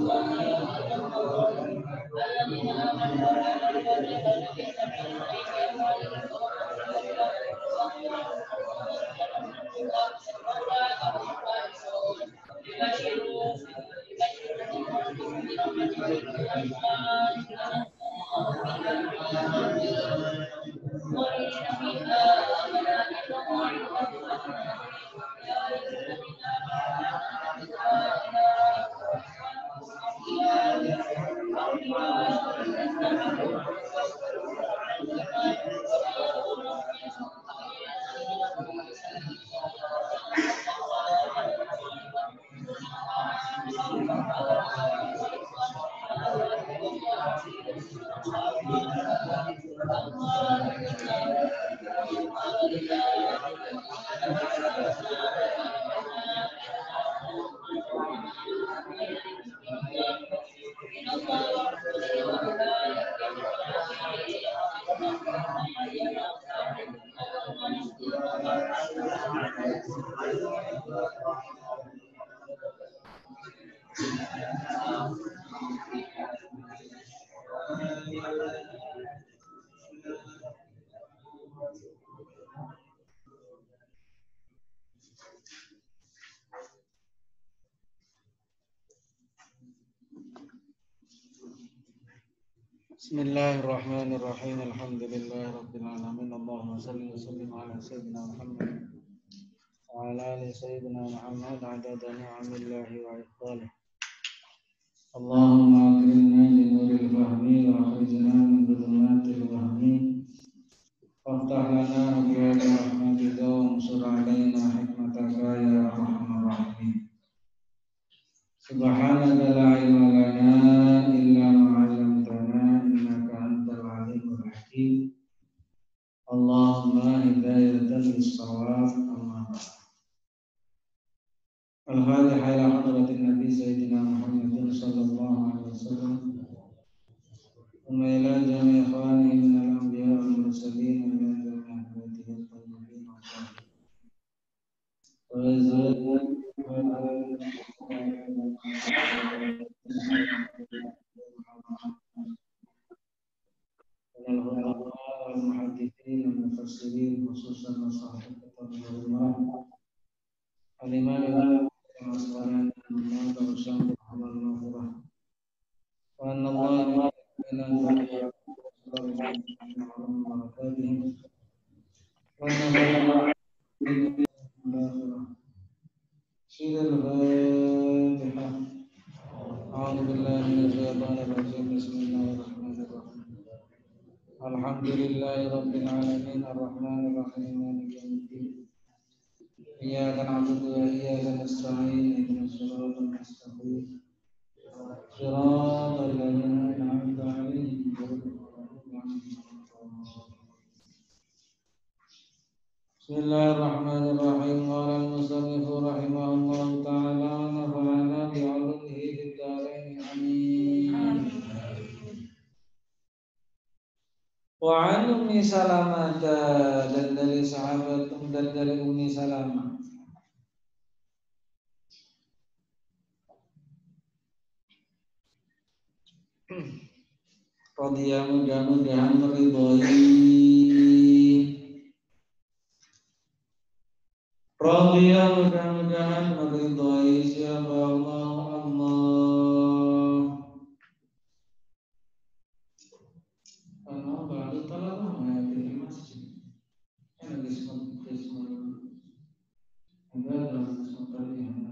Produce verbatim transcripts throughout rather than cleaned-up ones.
Bismillahirrahmanirrahim. Alhamdulillahirabbil alamin. Allahumma shalli wa sallim ala sayyidina Muhammad wa ala ali sayyidina Muhammad adada ni'amillahi wa iqbalih. Allahumma akrimna bi nuril fahmi wa akhrijna min dhulumatil wahmi. Waftah lana abwaaba rahmatika wa ansur alaina hikmataka ya arhamar rahimin. Subhanaka la ilma lana illa ma 'allamtana innaka antal alimul hakim. Allahumma hidayatan lis-shawab amma ba'd. Al-Fatihah ila hadratin Nabi Sayyidina Muhammadin sallallahu alaihi wasallam. Wa ila jami'i ikhwanihi min al-anbiya wal mursalin wa ila jami'i ahbatihi at-tayyibin wa sallam. Al-muhaddithin al-mufassirin khususan masalah kitab al-imam al-Asqalani al-Muhammad Muhammad al-Mufrah wa anna Allah Al-Fatihah. A'udzu billahi minasy syaithanir rajim. Bismillahirrahmanirrahim. Alhamdulillahi rabbil alamin arrahmanir rahim maliki yaumiddin. Iyyaka na'budu wa iyyaka nasta'in ihdinas siratal mustaqim. Shiratal ladzina an'amta 'alaihim ghairil maghdubi 'alaihim waladdallin. Bismillahirrahmanirrahim. Qala al-musannifu rahimahullahu ta'ala wa nafa'ana bi 'ulumihi fid dharain amin. Wa 'an Ummi Salamah, dan dari sahabat dan dari Ummi Salamah radhiyallahu mudah-mudahan meridhoi radhiyallahu mudah-mudahan meridhoi siapa Allah Allah Allah baru taala ayat masjid ana disebut disebut ada sesuatu yang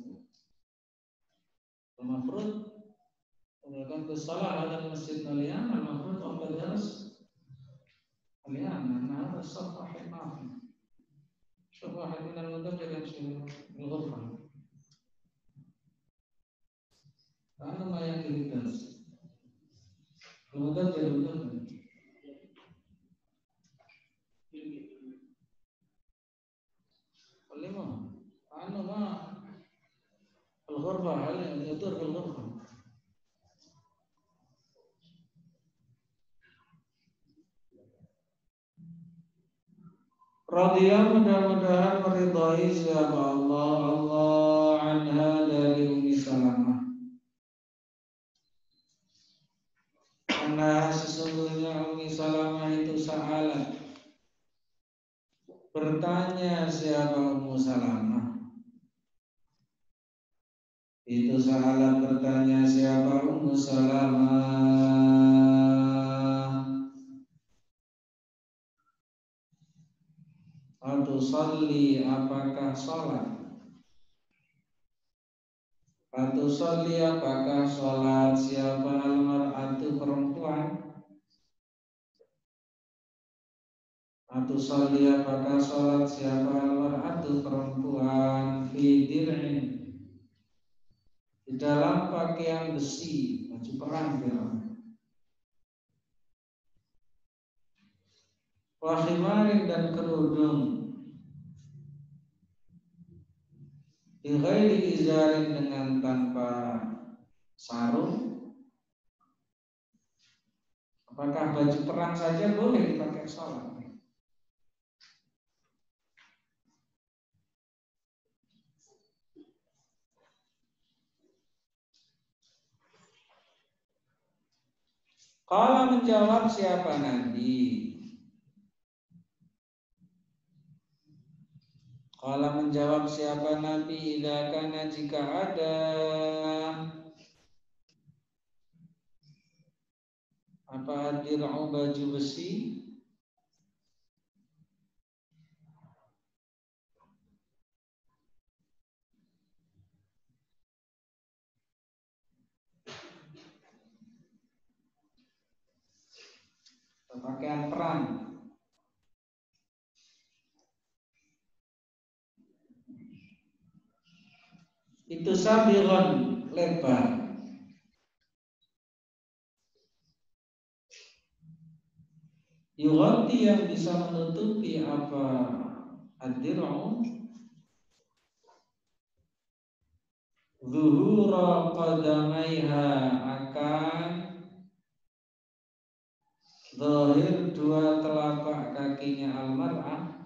المفروض كانت الصلاة على المسجد مليان المفروض أفضل درس مليان لأن هذا الصف واحد ما في شوف واحد من المدرج يمشي بالغرفة كأنه ما يأتي للدرس المدرج المدرج كلمه كأنه ما الغرفة يدور في الغرفة. Radhiyallahu mudah-mudahan meridhai siapa Allah Allah anha dari Ummi Salamah Karena sesungguhnya Ummi Salamah itu sa'alat, bertanya siapa Ummu Salamah. Itu sa'alat bertanya siapa Ummu Salamah. Atau salli, apakah sholat? Atau salli, apakah sholat siapa al-mar'atu, perempuan? Atau salli, apakah sholat siapa al-mar'atu, perempuan? Fi dir'in, di dalam pakaian besi, baju perang ya. Wa khimarin, dan kerudung. Bi ghairi izarin, dengan tanpa sarung. Apakah baju perang saja boleh dipakai sholat? Qala, menjawab siapa Nabi? Qala, menjawab siapa Nabi? Idza kana, jika ada apa, dir'u, baju besi, pakaian perang, itu sabiron, lebar, yughati, yang bisa menutupi apa, ad-dir'u, zuhura qadamaiha, akan zahir dua telapak kakinya al-mar'ah.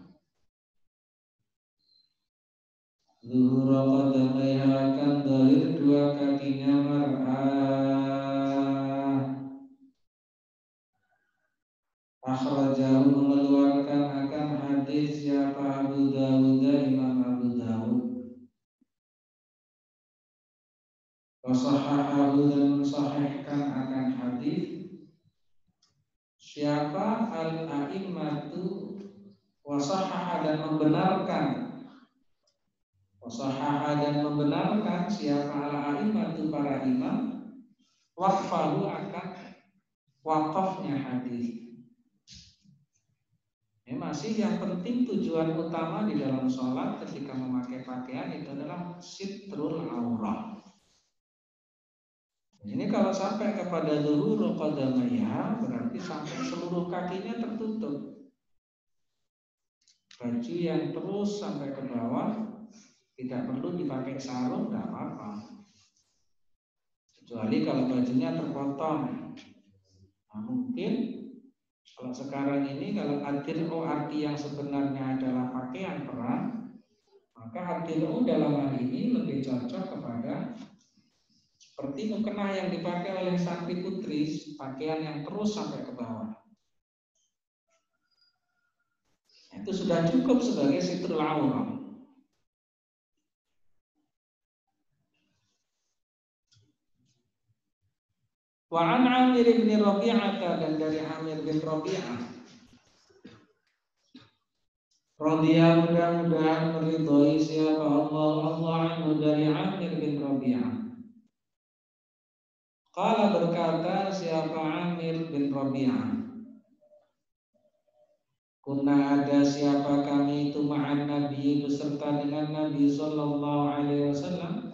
Zuhura qadamaiha, akan zahir dua kakinya mar'ah. Akhrajahu, mengeluarkan akan hadis siapa Abu Dawud, Imam Abu Dawud. Wasahahahu, dan mensahihkan akan hadis siapa al-a'immatu, wasahaha, dan membenarkan, wasahaha, dan membenarkan siapa al-a'immatu, para imam, waqfahu, akan wakafnya hadis. Ini masih yang penting, tujuan utama di dalam sholat ketika memakai pakaian itu adalah sitrul aurah. Ini kalau sampai kepada zuhuru qadamaiha, berarti sampai seluruh kakinya tertutup. Baju yang terus sampai ke bawah tidak perlu dipakai sarung, tidak apa-apa. Kecuali kalau bajunya terpotong. Nah, mungkin kalau sekarang ini, kalau ad-dir'u arti yang sebenarnya adalah pakaian perang, maka ad-dir'u dalam hal ini lebih cocok kepada seperti mukena yang dipakai oleh santri putri, pakaian yang terus sampai ke bawah. Itu sudah cukup sebagai sitrul aurah. Wa an Amir bin Rabi'ah, dan dari Amir bin Rabi'ah, radhiyallahu, mudah-mudahan meridhai siapa Allah, Allah anhu, dari Amir bin Rabi'ah. Qala, berkata siapa Amir bin Rabi'ah, kunna, ada siapa kami itu, ma'an Nabi, beserta dengan Nabi sallallahu alaihi wasallam,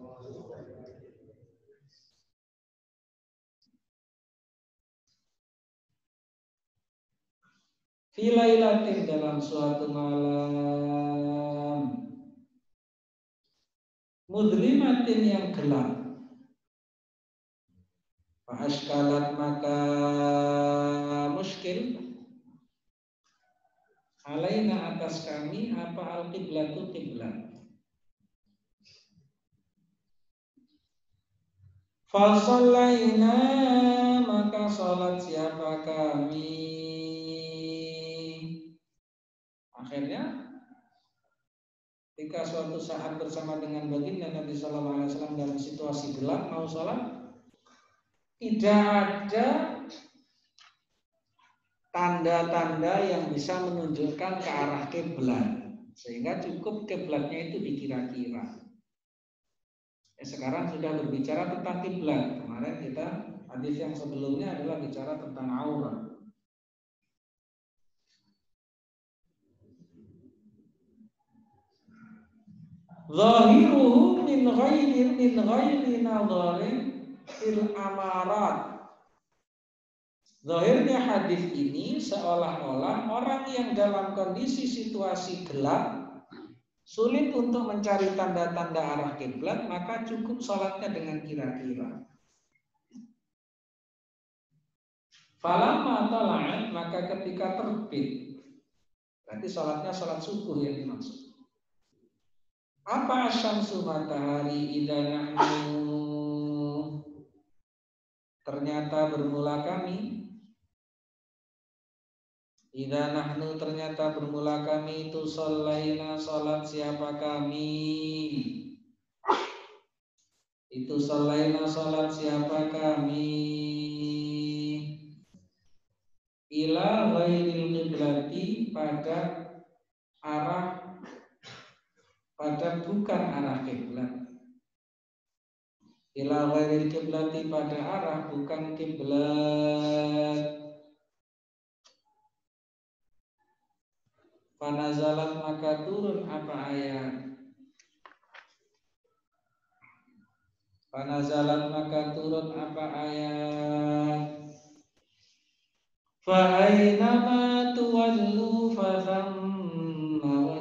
fi lailatin, dalam suatu malam, mudlimatin, yang gelap. Fa ashkalat, maka muskil, alaina, atas kami, apa, al-qiblatu, qiblat. Fasallaina maka salat siapa kami. Akhirnya ketika suatu saat bersama dengan baginda Nabi Sallallahu Alaihi Wasallam dalam situasi gelap mau salat, tidak ada tanda-tanda yang bisa menunjukkan ke arah kiblat, sehingga cukup kiblatnya itu dikira-kira. Ya, sekarang sudah berbicara tentang kiblat. Kemarin kita hadis yang sebelumnya adalah bicara tentang aurat. Zahiruhu min ghairi min ghairi nadharin fil amarat. Zahirnya hadis ini seolah-olah orang yang dalam kondisi situasi gelap sulit untuk mencari tanda-tanda arah kiblat, maka cukup sholatnya dengan kira-kira. Falamma tala'at, maka ketika terbit, berarti sholatnya sholat subuh yang dimaksud. Apa asyamsu matahari idza nahnu, ternyata bermula kami. Idza nahnu, ternyata bermula kami itu sholaina, salat siapa kami. Itu sholaina, salat siapa kami. Ila ghairil qiblati, pada arah, pada bukan arah kiblat. Ila ghairil qiblati, pada arah bukan kiblat. Fanazalat, maka turun apa ayat. Fanazalat, maka turun apa ayat. Fa aynama tuwallu fa thamma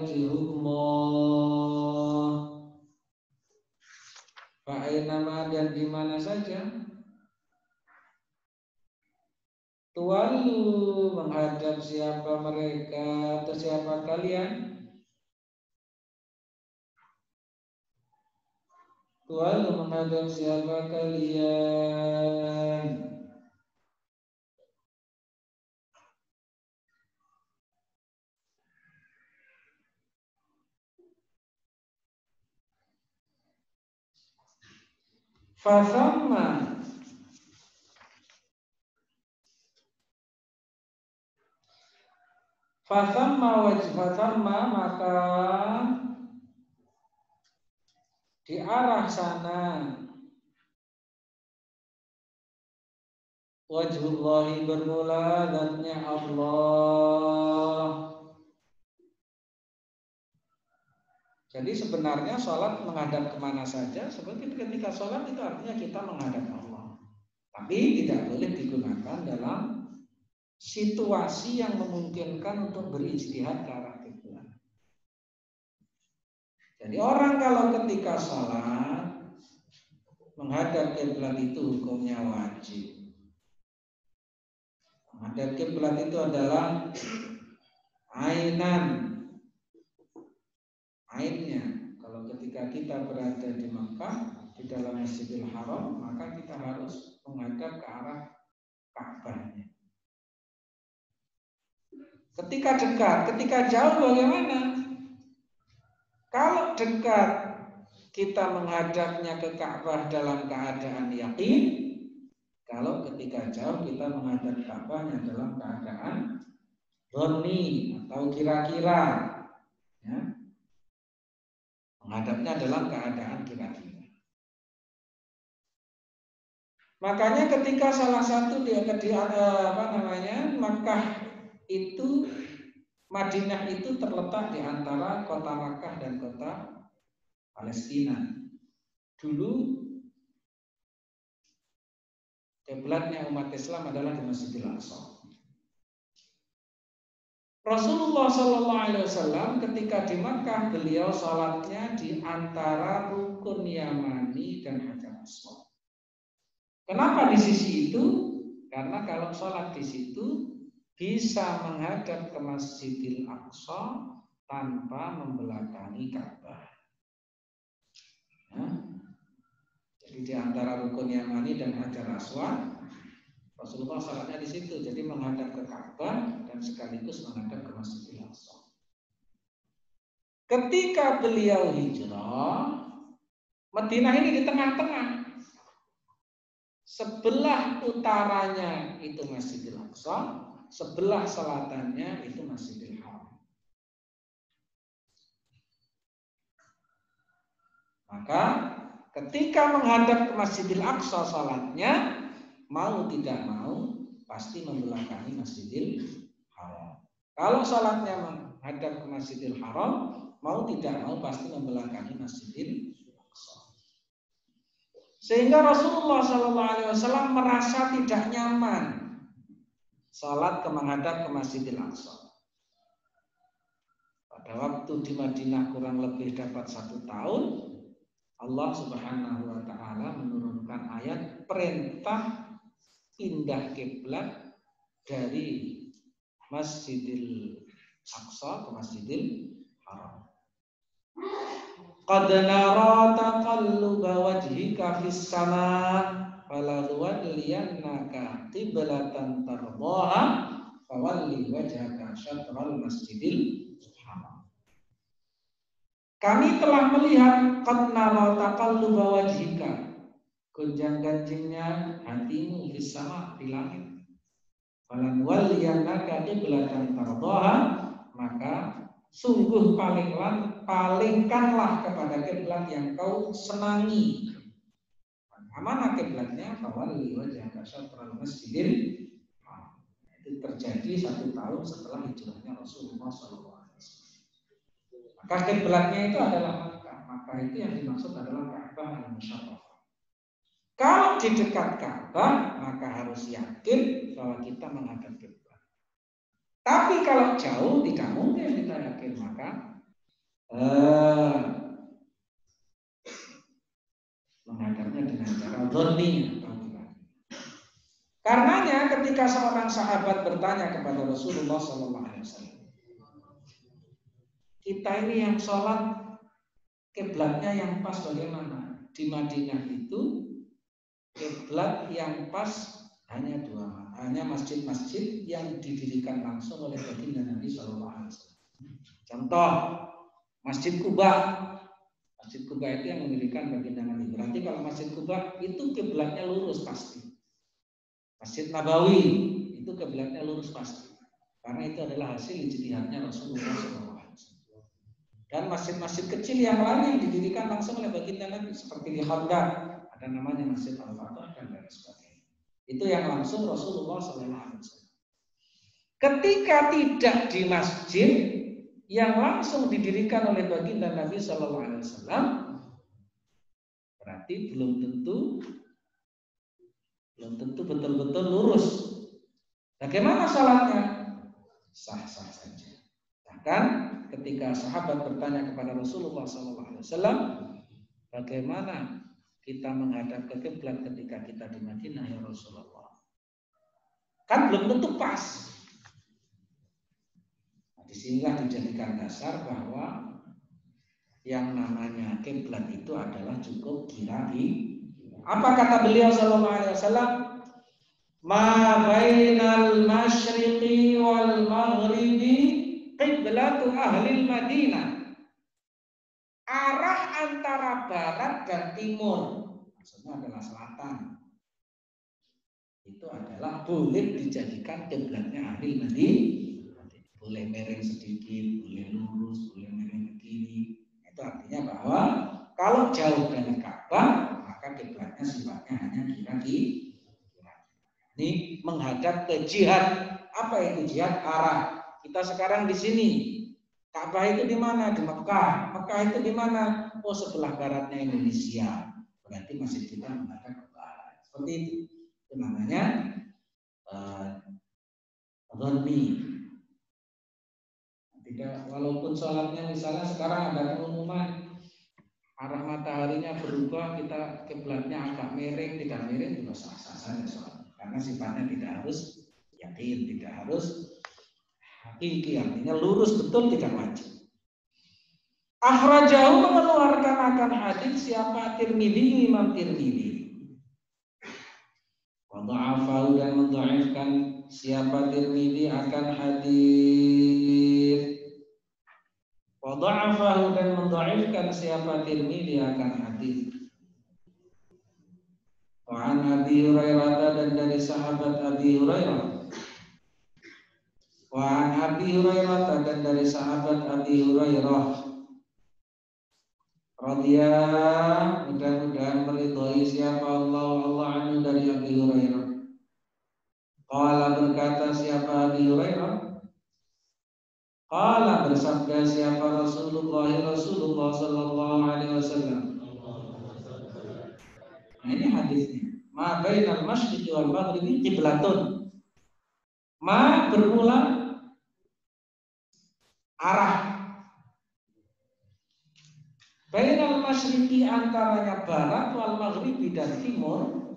wajhullah. Fa aynama, dan di mana saja tuwallu, menghadap siapa mereka atau siapa kalian. Tuwallu, menghadap siapa kalian. Fasamma, fasamma wajh, fasamma, maka di arah sana wajhullahi, bermula zatnya Allah. Jadi sebenarnya sholat menghadap kemana saja, seperti ketika sholat itu artinya kita menghadap Allah. Tapi tidak boleh digunakan dalam situasi yang memungkinkan untuk berijtihad ke arah kiblat. Jadi orang kalau ketika sholat menghadap kiblat itu hukumnya wajib. Menghadap kiblat itu adalah ainan. Ainnya, kalau ketika kita berada di Makkah di dalam Masjidil Haram, maka kita harus menghadap ke arah Ka'bahnya. Ketika dekat, ketika jauh bagaimana? Kalau dekat kita menghadapnya ke Ka'bah dalam keadaan yakin. Kalau ketika jauh kita menghadap Ka'bahnya dalam keadaan dhonni atau kira-kira, ya. Menghadapnya dalam keadaan kira-kira. Makanya ketika salah satu di, di apa namanya Makkah itu, Madinah itu terletak di antara kota Makkah dan kota Palestina. Dulu kiblatnya umat Islam adalah di Masjidil Aqsa. Rasulullah Shallallahu Alaihi Wasallam ketika di Makkah, beliau salatnya di antara rukun Yamani dan Hajar Aswad. Kenapa di sisi itu? Karena kalau salat di situ bisa menghadap ke Masjidil Aqsa tanpa membelakangi Ka'bah. Ya. Jadi Jadi di antara rukun Yamani dan Hajar Aswad, Rasulullah salatnya di situ. Jadi menghadap ke Ka'bah dan sekaligus menghadap ke Masjidil Aqsa. Ketika beliau hijrah, Madinah ini di tengah-tengah. Sebelah utaranya itu Masjidil Aqsa, sebelah selatannya itu Masjidil Haram. Maka ketika menghadap ke Masjidil Aqsa salatnya, mau tidak mau pasti membelakangi Masjidil Haram. Kalau salatnya menghadap ke Masjidil Haram, mau tidak mau pasti membelakangi Masjidil Aqsa. Sehingga Rasulullah shallallahu alaihi wasallam merasa tidak nyaman salat ke menghadap ke Masjidil Aqsa. Pada waktu di Madinah kurang lebih dapat satu tahun, Allah Subhanahu wa taala menurunkan ayat perintah pindah kiblat dari Masjidil Aqsa ke Masjidil Haram. Qad nara taqalluba wajhika fis sama' falanuwalliyannaka qiblatan tardaha fawalli wajhaka syatral Masjidil Haram. Kami telah melihat qad nara taqalluba wajhika, gonjang-ganjingnya hatimu fis sama' di langit. Falanuwalliyannaka qiblatan tardaha, maka sungguh palinglah palingkanlah kepada kiblat yang kau senangi. Mana kiblatnya? Fawalli wajhaka syatral Masjidil Haram. Itu terjadi satu tahun setelah hijrahnya Rasulullah shallallahu alaihi wasallam. Maka kiblatnya itu adalah Makkah. Maka itu yang dimaksud adalah Ka'bah al-Musyarrafah. Kalau di dekat Ka'bah, maka harus yakin bahwa kita menghadap kiblat. Tapi kalau jauh tidak mungkin kita yakin, maka eh, menghadapnya dengan cara dzanni. Karenanya ketika seorang sahabat bertanya kepada Rasulullah shallallahu alaihi wasallam, kita ini yang sholat kiblatnya yang pas bagaimana? Di Madinah itu kiblat yang pas hanya dua, hanya masjid-masjid yang didirikan langsung oleh baginda Nabi shallallahu alaihi wasallam. Contoh, Masjid Kuba. Masjid Kuba itu yang mendirikan baginda Nabi. Berarti kalau Masjid Kuba itu kiblatnya lurus pasti. Masjid Nabawi itu kiblatnya lurus pasti. Karena itu adalah hasil ijtihadnya Rasulullah shallallahu alaihi wasallam. Dan masjid-masjid kecil yang lain yang didirikan langsung oleh baginda Nabi seperti di Khandaq, ada namanya Masjid Al-Fatah dan lain sebagainya. Itu yang langsung Rasulullah shallallahu alaihi wasallam. Ketika tidak di masjid yang langsung didirikan oleh baginda Nabi shallallahu alaihi wasallam, berarti belum tentu belum tentu betul-betul lurus. Bagaimana salatnya? Sah-sah saja. Bahkan ketika sahabat bertanya kepada Rasulullah shallallahu alaihi wasallam, bagaimana kita menghadap ke kiblat ketika kita di Madinah ya Rasulullah? Kan belum tentu pas. Nah, disinilah dijadikan dasar bahwa yang namanya kiblat itu adalah cukup kira-kira. Apa kata beliau sallallahu alaihi wasallam? Ma bainal masyriqi wal maghribi qiblatu ahli Madinah. Arah antara barat dan timur, maksudnya adalah selatan, itu adalah boleh dijadikan kiblatnya ahli Madinah. Boleh miring sedikit, boleh lurus, boleh miring ke kiri. Itu artinya bahwa kalau jauh dari Ka'bah, maka kiblatnya sifatnya hanya kira-kira. Ini menghadap ke jihad. Apa itu jihad? Arah. Kita sekarang di sini. Ka'bah itu di mana? Di Mekah. Mekah itu di mana? Oh, sebelah baratnya Indonesia. Berarti masjid kita menghadap ke barat. Seperti itu. Itu namanya dzanni. Uh, Tidak, walaupun sholatnya misalnya sekarang ada pengumuman arah mataharinya berubah, kita kiblatnya agak miring, tidak miring juga sah-sah saja sholat. Karena sifatnya tidak harus yakin, tidak harus hakiki, artinya lurus betul tidak wajib. Akhrajahu mengeluarkan akan hadis siapa? Tirmidzi, Imam Tirmidzi. Wa dha'afahu dan mendhaifkan siapa? Tirmidzi akan hadis. Wa dha'afahu dan mendhaifkan siapa? Tirmidzi akan hadis. Wa an Abi Hurairah dan dari sahabat Abi Hurairah. Wa an Abi Hurairah dan dari sahabat Abi Hurairah. Radiyallahu mudah-mudahan meridhai siapa Allah Allah anhu dari Abi Hurairah. Qala berkata siapa Abi Hurairah? Qala bersabda siapa Rasulullah Rasulullah sallallahu alaihi wasallam. Nah, ini hadisnya. Ma bainal masyriqi wal maghribi qiblatun. Ma bermula arah. Bainal masyriqi antaranya barat wal maghribi dan timur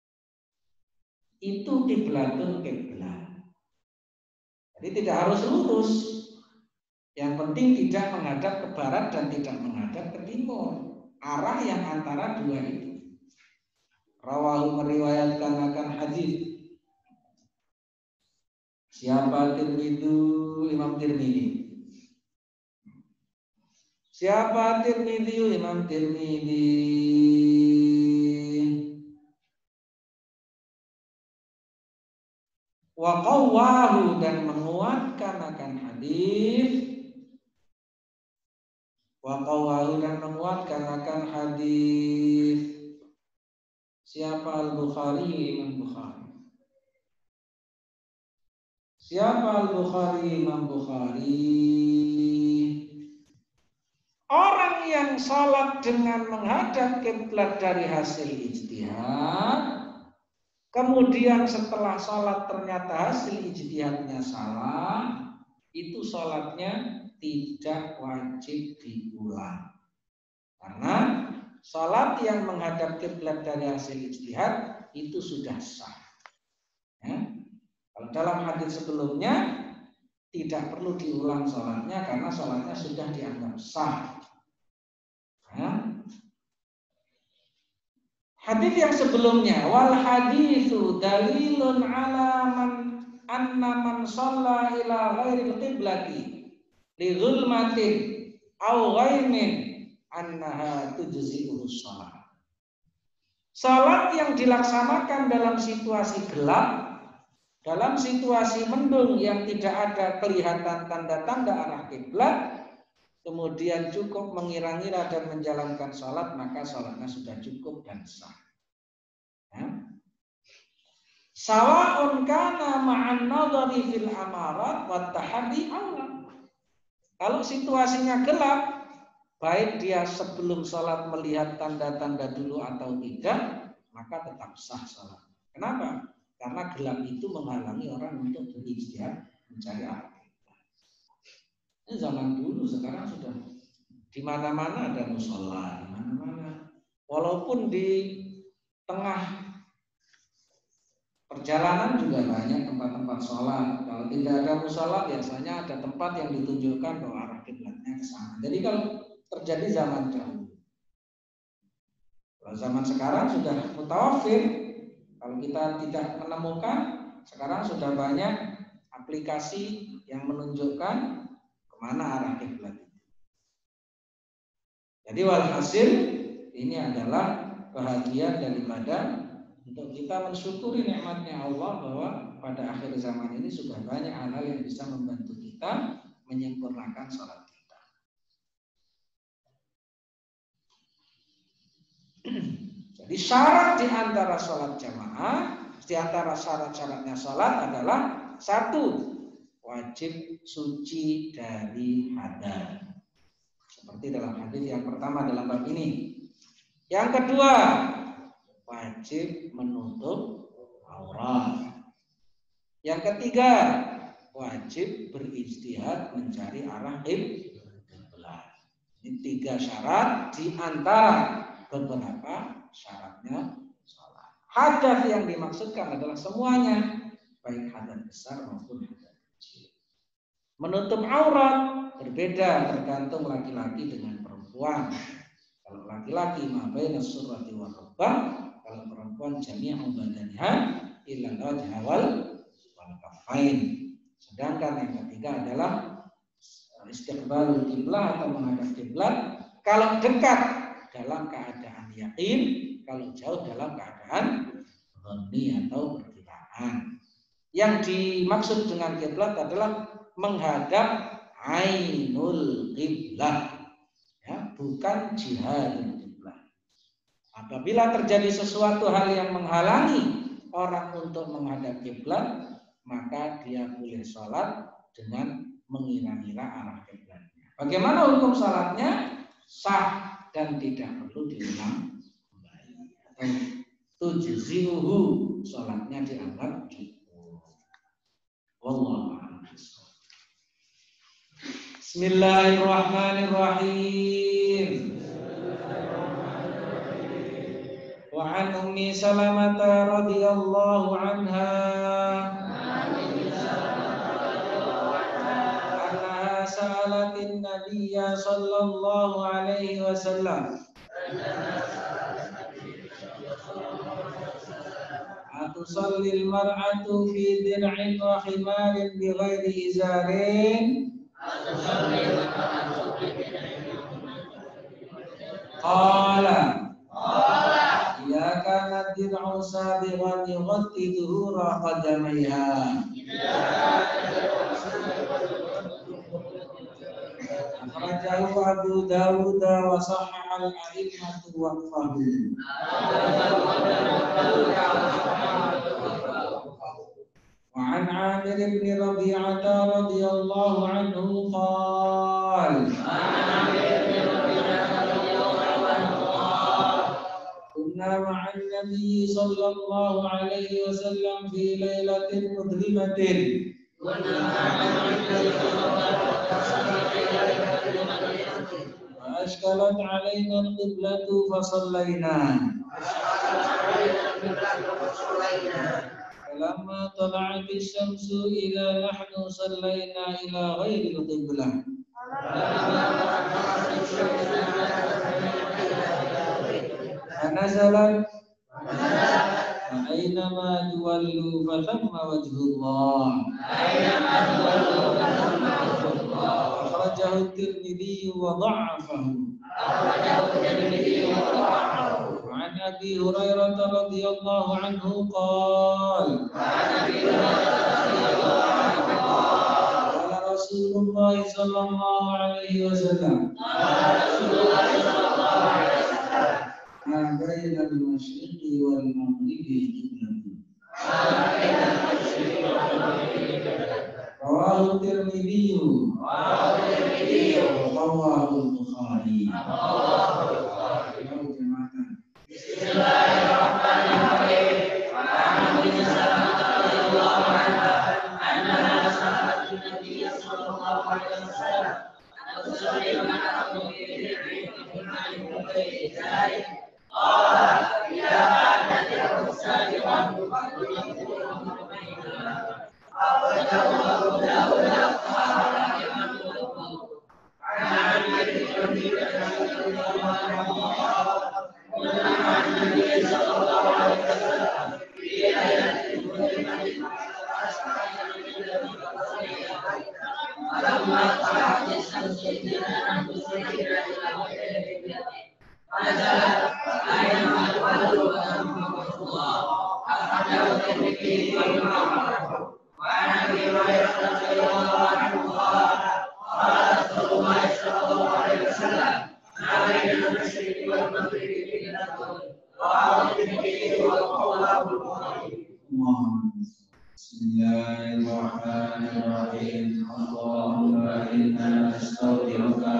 itu qiblatun qiblat. Jadi tidak harus lurus. Yang penting tidak menghadap ke barat dan tidak menghadap ke timur. Arah yang antara dua itu. Rawahu meriwayatkan akan hadis. Siapa Tirmidzi? Imam Tirmidzi. Siapa Tirmidzi? Imam Tirmidzi. Wa qawwahu dan menguatkan akan hadis. Wa qawwahu dan menguatkan akan hadis. Siapa Al-Bukhari? Imam Bukhari. Siapa Al-Bukhari? Imam Bukhari. Orang yang salat dengan menghadap kiblat dari hasil ijtihad, kemudian setelah salat ternyata hasil ijtihadnya salah, itu salatnya tidak wajib diulang. Karena salat yang menghadap kiblat dari hasil ijtihad itu sudah sah. Ya. Kalau dalam hadis sebelumnya tidak perlu diulang salatnya karena salatnya sudah dianggap sah. Ya. Hadis yang sebelumnya, wal haditsu dalilun ala man anna man shalla ila ghairil qiblati li zulmatin aw ghaimin annaha tujzi'uhu shalah. Salat yang dilaksanakan dalam situasi gelap, dalam situasi mendung yang tidak ada kelihatan tanda-tanda arah kiblat, kemudian cukup mengira-ngira dan menjalankan salat, maka salatnya sudah cukup dan sah. Ya. Sawa'un kana ma'an nadhari fil amarat wa tahaddi aula. Kalau situasinya gelap, baik dia sebelum salat melihat tanda-tanda dulu atau tidak, maka tetap sah salat. Kenapa? Karena gelap itu menghalangi orang untuk berijtihad mencari arah. Ini zaman dulu, sekarang sudah di mana-mana ada mushola, di mana-mana. Walaupun di tengah perjalanan juga banyak tempat-tempat sholat. Kalau tidak ada mushola, biasanya ada tempat yang ditunjukkan bahwa arah kiblatnya ke sana. Jadi kalau terjadi zaman dahulu, kalau zaman sekarang sudah mutawafir. Kalau kita tidak menemukan, sekarang sudah banyak aplikasi yang menunjukkan kemana arah kiblat itu. Jadi walhasil ini adalah bahagian daripada untuk kita mensyukuri nikmatnya Allah bahwa pada akhir zaman ini sudah banyak hal yang bisa membantu kita menyempurnakan sholat kita. Jadi syarat di antara sholat jamaah, di antara syarat-syaratnya sholat adalah satu, wajib suci dari hadas. Seperti dalam hadis yang pertama dalam bab ini. Yang kedua, wajib menutup aurat. Yang ketiga, wajib berijtihad mencari arah kiblat. Ini tiga syarat di antara beberapa syaratnya sholat. Hadas yang dimaksudkan adalah semuanya, baik hadas besar maupun hadas kecil. Menutup aurat berbeda tergantung laki-laki dengan perempuan. Kalau laki-laki ma baina surrati wa rukbah, kalau perempuan jami'u badaniha illa wajha wal kafain. Sedangkan yang ketiga adalah istiqbalul kiblah atau menghadap kiblat kalau dekat dalam keadaan yakin, kalau jauh dalam keadaan dhanni atau perkiraan. Yang dimaksud dengan kiblat adalah menghadap ainul kiblah, ya, bukan jihadul kiblah. Apabila terjadi sesuatu hal yang menghalangi orang untuk menghadap kiblat, maka dia boleh sholat dengan mengira-ngira arah kiblatnya. Bagaimana hukum sholatnya? Sah dan tidak perlu diulang kembali. Tujzi'uhu, sholatnya dianggap cukup. Wallahu a'lam. Bismillahirrahmanirrahim. Wa an ummi Salamah radhiyallahu anha annaha sa'alatin nabiyya sallallahu alaihi wasallam atusallil mar'atu fi dir'in wa khimarin bighairi izarin qala ya kana dir'u sabighan yughatti dhuhura qadamayha akhrajahu Abu Dawud wa sahhaha al-a'immatu waqfahu. وعن عامر بن ربيعة رضي الله عنه قال كنا مع النبي صلى الله عليه وسلم في ليلة مظلمة فأشكلت علينا القبلة فصلينا فلما طلعت الشمس إذا نحن صلينا إلى غير القبلة فنزلت فأينما تولوا فثم وجه الله أخرجه الترمذي وضعفه. وعن أبي هريرة رضي الله عنه قال قال رسول الله صلى الله عليه وسلم ما بين المشرق والمغرب قبلة رواه الترمذي ورواه البخاري. Bismillahirrahmanirrahim. Allahumma inna nastaghfiruka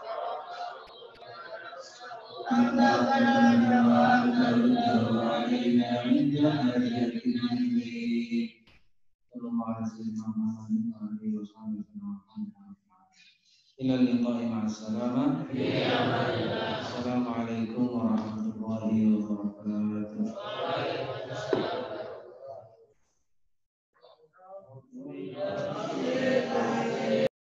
anta ta'lamu wa taruddu alaina min jahriyatina sallallahu alaihi wasallam. Ila liqa'i ma'as-salamah. Assalamualaikum warahmatullahi wabarakatuh.